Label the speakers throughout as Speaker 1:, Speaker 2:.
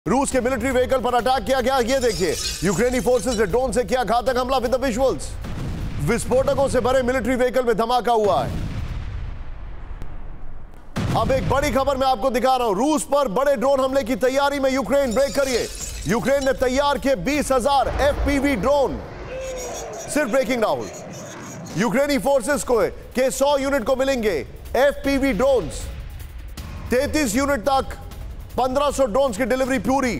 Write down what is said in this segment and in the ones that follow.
Speaker 1: रूस के military vehicle पर अटैक किया गया। ये देखिए, यूक्रेनी फोर्सेस ने ड्रोन से किया घातक हमला विद द विजुअल्स। विस्फोटकों से भरे मिलिट्री व्हीकल में धमाका हुआ है। अब एक बड़ी खबर मैं आपको दिखा रहा हूं। रूस पर बड़े ड्रोन हमले की तैयारी में यूक्रेन। ब्रेक करिए। यूक्रेन ने तैयार किए 20,000 एफपीवी ड्रोन। सिर्फ ब्रेकिंग राहुल। यूक्रेनी फोर्सेस को के 100 यूनिट को मिलेंगे एफपीवी ड्रोन्स। 33 यूनिट तक 1500 ड्रोन्स की डिलीवरी पूरी।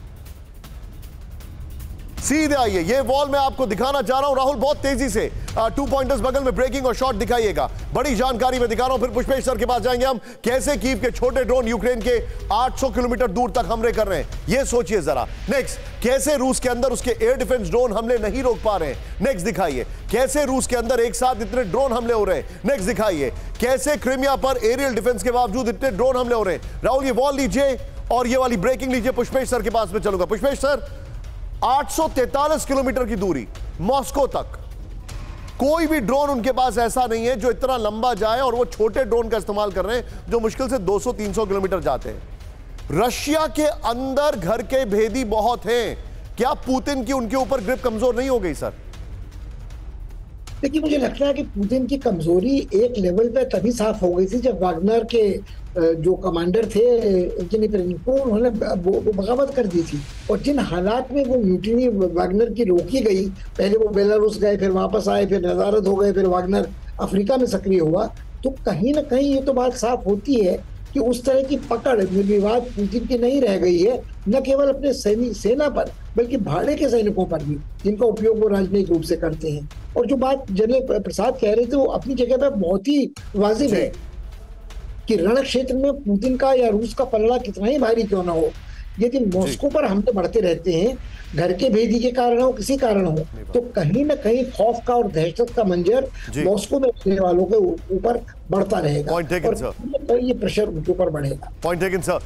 Speaker 1: सीधे आइए, ये वॉल मैं आपको दिखाना चाह रहा हूं राहुल, बहुत तेजी से 2 पॉइंटर्स बगल में ब्रेकिंग और शॉट दिखाइएगा। बड़ी जानकारी मैं दिखा रहा हूं। फिर पुष्पेश सर के पास जाएंगे हम। कैसे कीव के छोटे ड्रोन यूक्रेन के 800 किलोमीटर दूर तक हमले कर रहे हैं, ये सोचिए जरा। नेक्स्ट, कैसे रूस के अंदर उसके एयर डिफेंस ड्रोन हमले नहीं रोक पा रहे हैं। नेक्स्ट दिखाइए, कैसे रूस के अंदर एक साथ इतने ड्रोन हमले हो रहे हैं। नेक्स्ट दिखाइए, कैसे क्रीमिया पर एरियल डिफेंस के बावजूद इतने ड्रोन हमले हो रहे हैं। राहुल, ये वॉल लीजिए और ये वाली ब्रेकिंग लीजिए। पुष्पेश सर के पास में चलूंगा। पुष्पेश सर, 843 किलोमीटर की दूरी मॉस्को तक, कोई भी ड्रोन उनके पास ऐसा नहीं है जो इतना लंबा जाए, और वो छोटे ड्रोन का इस्तेमाल कर रहे हैं जो मुश्किल से 200-300 किलोमीटर जाते हैं। रशिया के अंदर घर के भेदी बहुत हैं। क्या पुतिन की उनके ऊपर ग्रिप कमजोर नहीं हो गई सर?
Speaker 2: देखिए, मुझे लगता है कि पुतिन की कमजोरी एक लेवल पे तभी साफ हो गई थी जब वागनर के जो कमांडर थे उन्होंने बगावत कर दी थी। और जिन हालात में वो म्यूटिनी वागनर की रोकी गई, पहले वो बेलारूस गए, फिर वापस आए, फिर नजारत हो गए, फिर वागनर अफ्रीका में सक्रिय हुआ, तो कहीं ना कहीं ये तो बात साफ होती है कि उस तरह की पकड़ निर्विवाद पुतिन की नहीं रह गई है, न केवल अपने सेना पर बल्कि भाड़े के सैनिकों पर भी, जिनका उपयोग वो राजनयिक रूप से करते हैं। और जो बात जनरल प्रसाद कह रहे थे वो अपनी जगह पर बहुत ही वाजिब है कि रण क्षेत्र में पुतिन का या रूस का पलड़ा कितना ही भारी क्यों ना हो, यदि मॉस्को पर हमले बढ़ते रहते हैं, घर के भेदी के कारण हो, किसी कारण हो, तो कहीं ना कहीं खौफ का और दहशत का मंजर मॉस्को में रहने वालों के ऊपर बढ़ता रहेगा और ये प्रेशर उनके ऊपर बढ़ेगा।
Speaker 1: Point taken sir.